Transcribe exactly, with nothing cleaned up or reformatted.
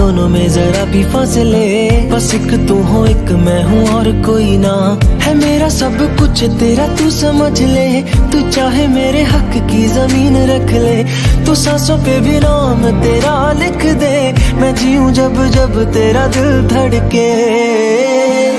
दोनों में जरा भी फासले, बस एक तू हो एक मैं हूँ और कोई ना है मेरा सब कुछ तेरा तू समझ ले। तू चाहे मेरे हक की जमीन रख ले, तू सांसों पे भी नाम तेरा लिख दे। मैं जीऊं जब जब तेरा दिल धड़के।